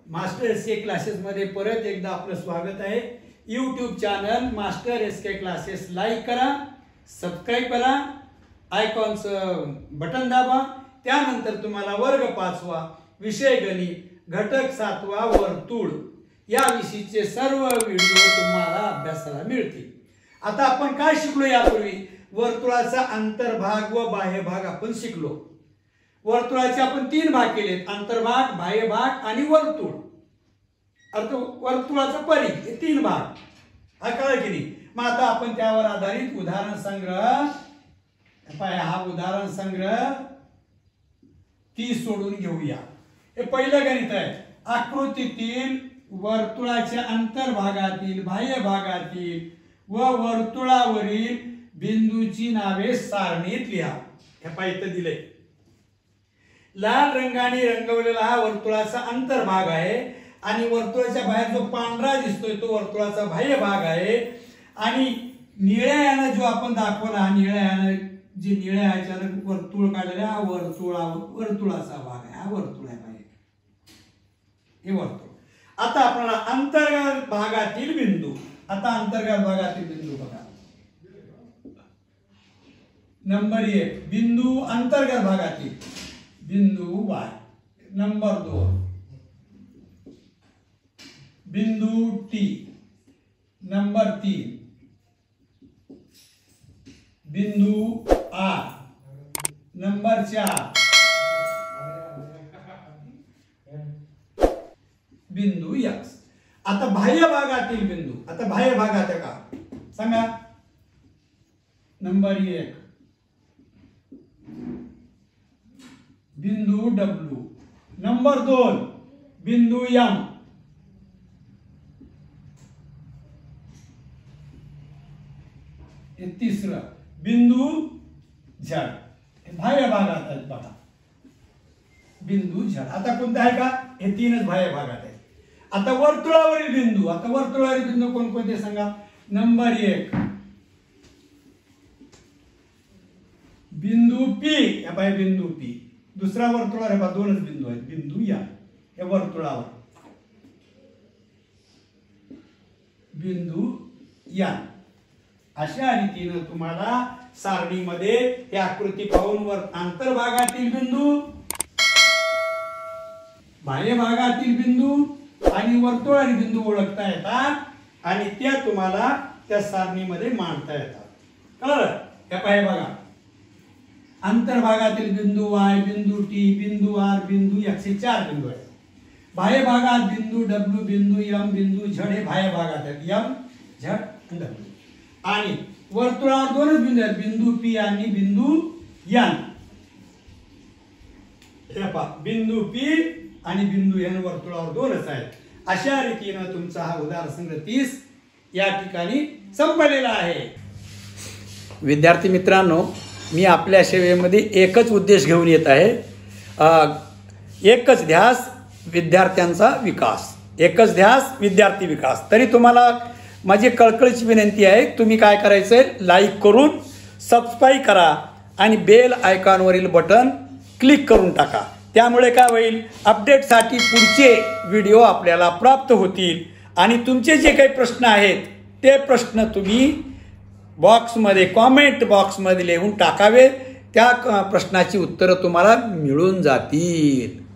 Master SK क्लासेसमध्ये परत एकदा आपलं स्वागत आहे। YouTube channel master SK classes like करा, सबस्क्राइब करा, आयकॉनचं बटन दाबा। त्यानंतर तुम्हाला वर्ग 5वा विषय गणित घटक 7वा वर्तुळ या विषयीचे सर्व व्हिडिओ तुम्हाला अभ्यासाला मिळतील। आता आपण काय शिकलो यापूर्वी? वर्तुळाचा अंतर्भाग व बाह्यभाग आपण शिकलो। वर्तुळाचे आपण 3 भाग केलेत, अंतर्भाग, बाह्यभाग आणि वर्तुळ। अर्थ वर्तुळाचा परिघ हे 3 भाग। हा कळलं की नाही? मग आता आपण त्यावर आधारित उदाहरण संग्रह हा उदाहरण संग्रह 30 सोडून घेऊया। हे पहिलं गणित आहे। आकृतीतील वर्तुळाच्या अंतर्भागातील, बाह्य भागातील व वर्तुळावरील बिंदूची नावे सारणीत लिहा। हे पाहिजे दिले। लाल रंगाने रंगवलेला हा वर्तुळाचा अंतर्भाग आहे आणि वर्तुळाच्या बाहेर जो पांढरा दिसतोय तो वर्तुळाचा बाह्य भाग आहे। आणि निळ्या याने जो आपण दाखवला, निळ्या याने जे निळ्या याच्याने वर्तुळ काढलेला हा वर्तुळाचा भाग आहे। हा वर्तुळ आहे बाहेर, हे वर्तुळ। आता आपल्याला अंतर्गत भागातील बिंदू, आता अंतर्गत भागातील बिंदू बघा। नंबर 1 बिंदू अंतर्गत भागातील बिंदू Y। नंबर 2 बिंदू T। नंबर 3 बिंदू R। नंबर 4 बिंदू X। आता बाह्य भागातील बिंदू, आता बाह्य भागात आहे का सांगा? नंबर 1 बिंदू W। नंबर 2 बिंदू M। तिसरं बिंदू Z। बाह्य भागात आहेत बघा बिंदू Z। आता कोणता आहे का? हे 3च बाह्य भागात आहे। आता वर्तुळावरील बिंदू, आता वर्तुळावरील बिंदू कोणकोणते सांगा? नंबर 1 बिंदू P। या बाय बिंदू P। दुसरा वर्तुळावर हे 2च बिंदू आहेत, बिंदू या हे वर्तुळावर बिंदू या। अशा रीतीने तुम्हाला सारणीमध्ये हे आकृती पाहून वर अंतर्भागातील बिंदू, बाह्य भागातील बिंदू आणि वर्तुळातील बिंदू ओळखता येतात आणि त्या तुम्हाला त्या सारणीमध्ये मांडता येतात। कळलं? हे पाहे बघा, अंतर्भागातील बिंदू Y, बिंदू T, बिंदू R, बिंदू X हे 4 बिंदू आहेत। बाह्य भागात बिंदू W, बिंदू M, बिंदू Z हे बाह्य भागात आहेत, M, Z आणि W। आणि वर्तुळावर 2च बिंदू आहेत, बिंदू P आणि बिंदू N। हे पहा, बिंदू P आणि बिंदू N वर्तुळावर 2च आहेत। अशा रीतीने तुमचा हा उदाहरण संग्रह 30 या ठिकाणी संपलेला आहे। विद्यार्थी मित्रांनो, मी आपल्या सेवेमध्ये एकच उद्देश घेऊन येत आहे, एकच ध्यास विद्यार्थ्यांचा विकास, एकच ध्यास विद्यार्थी विकास। तरी तुम्हाला माझी कळकळीची विनंती आहे, तुम्ही काय करायचंय, लाईक करून सबस्क्राइब करा आणि बेल आयकॉनवरील बटन क्लिक करून टाका। त्यामुळे काय होईल, अपडेटसाठी पुढचे व्हिडिओ आपल्याला प्राप्त होतील। आणि तुमचे जे काही प्रश्न आहेत ते प्रश्न तुम्ही बॉक्समध्ये, कॉमेंट बॉक्समध्ये लिहून टाकावे, त्या प्रश्नाची उत्तरं तुम्हाला मिळून जातील।